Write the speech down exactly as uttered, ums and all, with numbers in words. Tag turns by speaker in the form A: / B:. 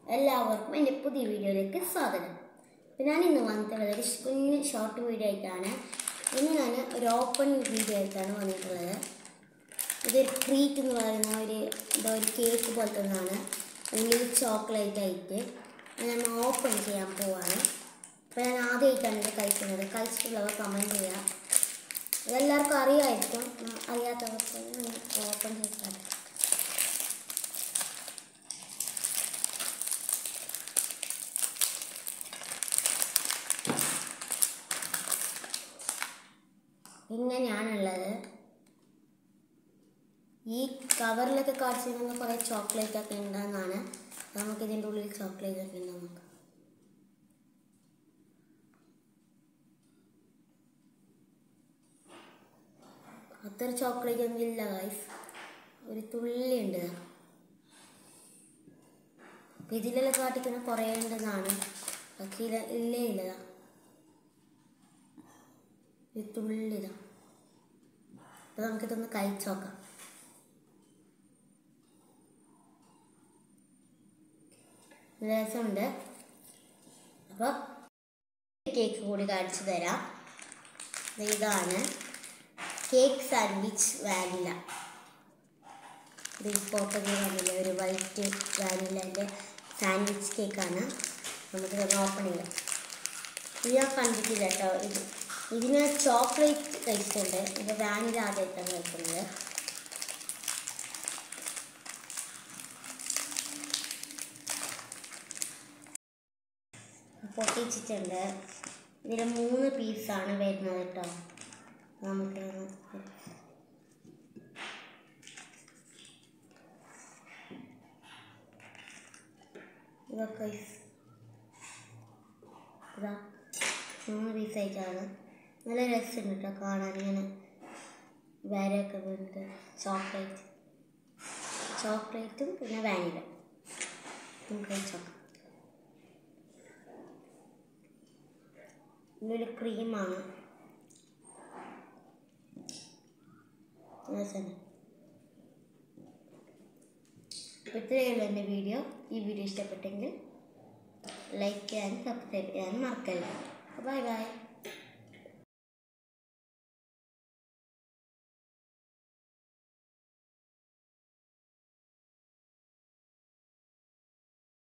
A: എല്ലാവർക്കും എൻ്റെ പുതിയ വീഡിയോയിലേക്ക് സ്വാഗതം. അപ്പോൾ ഞാൻ ഇന്ന് വന്നിട്ടുള്ളത് ഒരു കുഞ്ഞ് ഷോർട്ട് വീഡിയോ ആയിട്ടാണ്. ഇന്ന് ഞാൻ ഒരു ഓപ്പൺ വീഡിയോ ആയിട്ടാണ് വന്നിട്ടുള്ളത്. ഇതൊരു ട്രീറ്റ് എന്ന് പറയുന്ന ഒരു എന്തോ ഒരു കേക്ക് പോലത്തെ ഒന്നാണ്. ഉള്ളിൽ ചോക്ലേറ്റ് ആയിട്ട് ഞാൻ ഓപ്പൺ ചെയ്യാൻ പോവാണ്. അപ്പോൾ ഞാൻ ആദ്യമായിട്ടാണ് ഇത് കഴിക്കുന്നത്. കഴിച്ചിട്ടുള്ളവർ കമൻറ്റ് ചെയ്യുക. ഇതെല്ലാവർക്കും അറിയാമായിരിക്കും, അറിയാത്തവർക്ക് ഓപ്പൺ ചെയ്താൽ. പിന്നെ ഞാനുള്ളത് ഈ കവറിലൊക്കെ കാണിച്ചിരുന്ന കുറേ ചോക്ലേറ്റ് ഒക്കെ ഉണ്ടെന്നാണ്. നമുക്ക് ഇതിൻ്റെ ഉള്ളിൽ ചോക്ലേറ്റ് ഒക്കെ ഉണ്ട്. നമുക്ക് അത്ര ചോക്ലേറ്റ് ഒന്നും ഇല്ല ഗൈസ്, ഒരു തുള്ളി ഉണ്ട്. ഇതിലെല്ലാം കാട്ടിക്കുന്ന കുറേ ഉണ്ടെന്നാണ്, പക്ഷേ ഇല്ല ഇല്ലേ ഇല്ലതാ, ഒരു തുള്ളിതാ. അപ്പോൾ നമുക്കിതൊന്ന് കഴിച്ചു നോക്കാം. രസമുണ്ട്. അപ്പോൾ കേക്ക് കൂടി കാണിച്ചു തരാം. ഇതാണ് കേക്ക് സാൻഡ്വിച്ച് വാനില. ഇത് ഫോട്ടോയിൽ വന്നില്ല, ഒരു വൈറ്റ് വാനിലേൻ്റെ സാൻഡ്വിച്ച് കേക്കാണ്. നമുക്കിത് ഓപ്പൺ ചെയ്യാം. ഇത് ഞാൻ കണ്ടിട്ടില്ല കേട്ടോ. ഇത് ഇതിന് ചോക്ലേറ്റ് കഴിച്ചിട്ടുണ്ട്. ഇത് വാനില ആദ്യമായിട്ടാണ് കഴിക്കുന്നത്. പൊട്ടിച്ചിട്ടുണ്ട്. ഇതിൽ മൂന്ന് പീസാണ് വരുന്നത് കേട്ടോ. നമുക്ക് ഇതൊക്കെ ഇതാ മൂന്ന് പീസായിട്ടാണ്. നല്ല രസമുണ്ട് കേട്ടോ കാണാൻ. ഇങ്ങനെ വരയൊക്കെ വീണിട്ട് ചോക്ലേറ്റ് ചോക്ലേറ്റും പിന്നെ വാനില. നമുക്ക് കഴിച്ചോക്കാം. ഇതൊരു ക്രീമാണ്. രസമാണ്. അപ്പോൾ ഇത്രയുള്ളൂ എൻ്റെ വീഡിയോ. ഈ വീഡിയോ ഇഷ്ടപ്പെട്ടെങ്കിൽ ലൈക്ക് ചെയ്യാനും സബ്സ്ക്രൈബ് ചെയ്യാനും മറക്കല്ല. Bye bye.